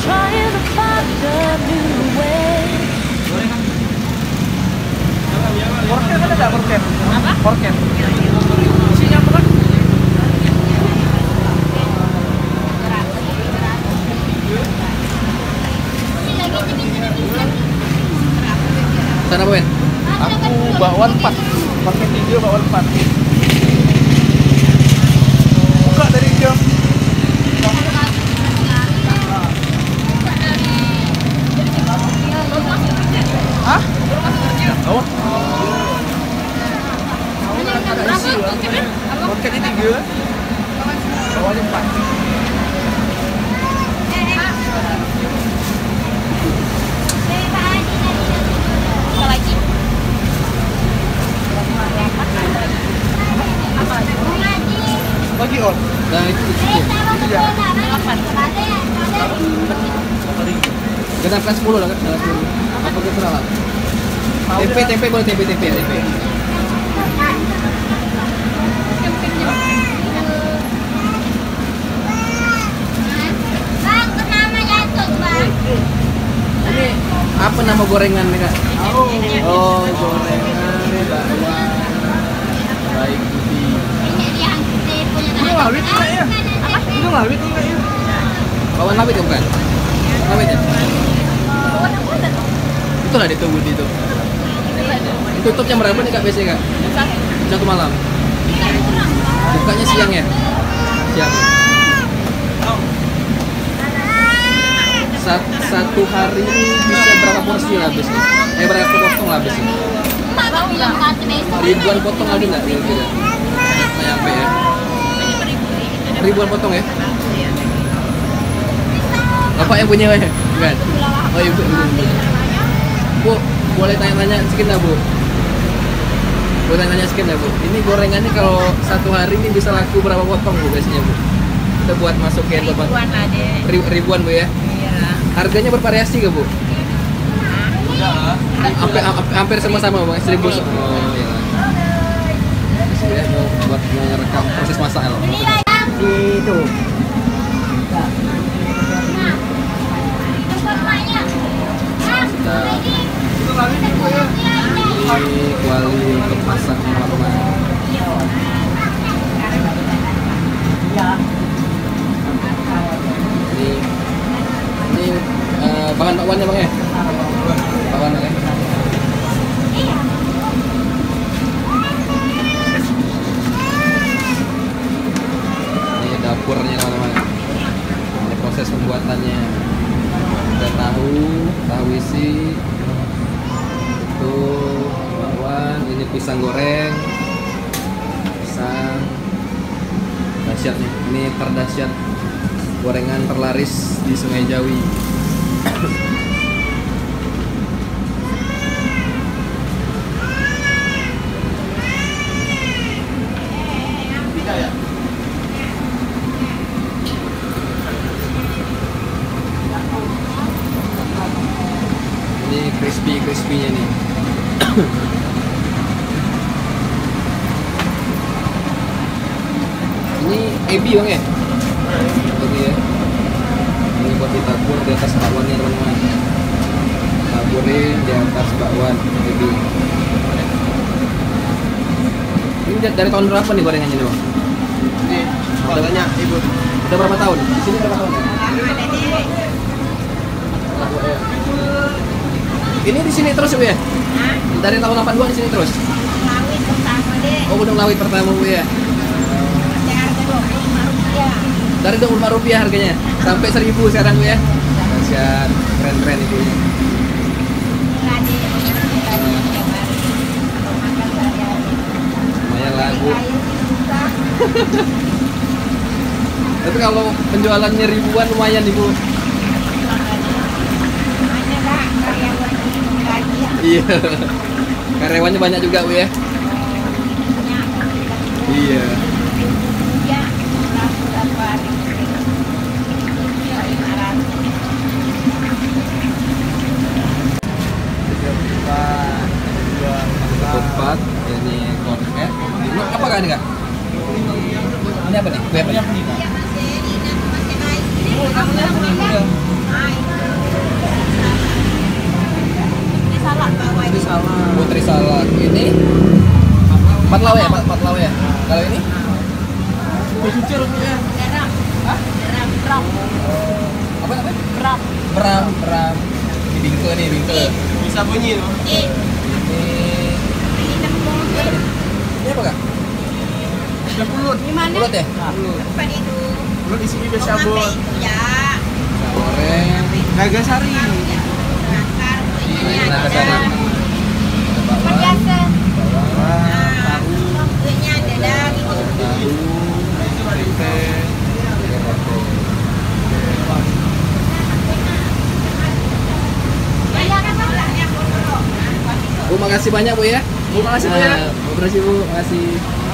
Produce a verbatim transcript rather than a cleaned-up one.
trying to find a new way. Porket ada nggak porket? Apa? Porket. Isinya apa kan? Sana apa, Ben? Aku bakwan empat. Porket tiga, bakwan empat. Buka dari jam. Hah? Oh. Ada isi. Porketnya tiga. Bawahnya empat. Lagi. Bagi on. Nah, itu itu. Iya. Genapkan sepuluh lah kan? sepuluh. Apa terserah lah. Tempe, tempe boleh tempe, tempe, tempe. Ini apa nama gorengan nih, Kak? Oh, gorengan bakwan. Baik putih. Ini lawit enggak ya? Ini lawit enggak ya? Bakwan lawit ya bukan? Lawit ya? Itulah ditunggu di itu. Itu tutup jam berapa nih Kak biasanya Kak? Satu malam. Bukanya siang ya? Siang. Sat, satu hari ini bisa berapa porsi lah habisnya? Eh berapa potong lah habisnya? Ribuan potong ada nggak kira-kira? Nggak nyampe ya? Ribuan potong ya? Bapak yang punya ya? Bukan? Oh ibu, ibu, ibu. Bu, boleh tanya-tanya sedikit nggak Bu? Boleh tanya-tanya sedikit nggak Bu? Ini gorengannya kalau satu hari ini bisa laku berapa potong Bu biasanya Bu? Kita buat masukin buat Ribuan lah deh. Ri- ribuan Bu ya? Iya. Harganya bervariasi gak Bu? Hampir, hampir sama-sama Bang, seribu. Oh iya. Ya, mau buat merekam proses masak loh. Itu. Ini kuali untuk masak teman-teman. Ini ini uh, bahan bakwannya Bang ya? Bakwan ya? Ini dapurnya teman-teman. Ini proses pembuatannya. Ada tahu, tahu isi. Itu bakwan, ini pisang goreng, pisang dahsyat nih, ini terdahsyat gorengan terlaris di Sungai Jawi. Ini crispy crispy-nya nih. Ini ebi Bang ya? Ebi ya. Ini buat ditabur di atas bakwannya teman-teman. Taburin di atas bakwan ebi. Ini dari tahun berapa nih gorengannya nih Bang? Ini modelnya ibu. Udah berapa tahun? Di sini berapa tahun? Ini di sini terus Bu ya? Dari tahun delapan puluh dua di sini terus? Lawit pertama deh. Oh, Gunung Lawit pertama Bu ya? Ada harga dua puluh lima rupiah. Dari dua puluh lima rupiah harganya sampai seribu sekarang Bu ya? Dahsyat, keren-keren itu. Lumayan lah Bu. Tapi kalau penjualannya ribuan lumayan nih Bu. Iya. Karyawannya banyak juga Bu ya? Iya. Empat, ini kornet. Ini apa kan ini Kak? Ini apa nih? Kue apa nih? Bu, namanya apa nih, Bu? Ini salah bawa Ini salah. Putri Salak. Ini empat lawe ya, empat, empat lawe ya. Kalau ini Bu cucur Bu ya. Garam. Garam. Garam. apa namanya? Garam. Beram, beram. Ini bingke nih, bingke. Bisa bunyi loh. Ini. Ini Ini tepung. ini apa kak? Ada pulut. Gimana? Mulut ya? Pulut. Apa itu? Pulut isinya biasa Oh, Bu. ngapain itu ya? Goreng. Nagasari. Bakar. Ini Ini naga ada. sari. Ada bawang, Biasa. bawang, Wah, tahu. Kuenya ada daging. tahu, Tempe. Bu, makasih banyak Bu ya. Bu, makasih Bu ya. Nah, Bu, makasih Bu, makasih.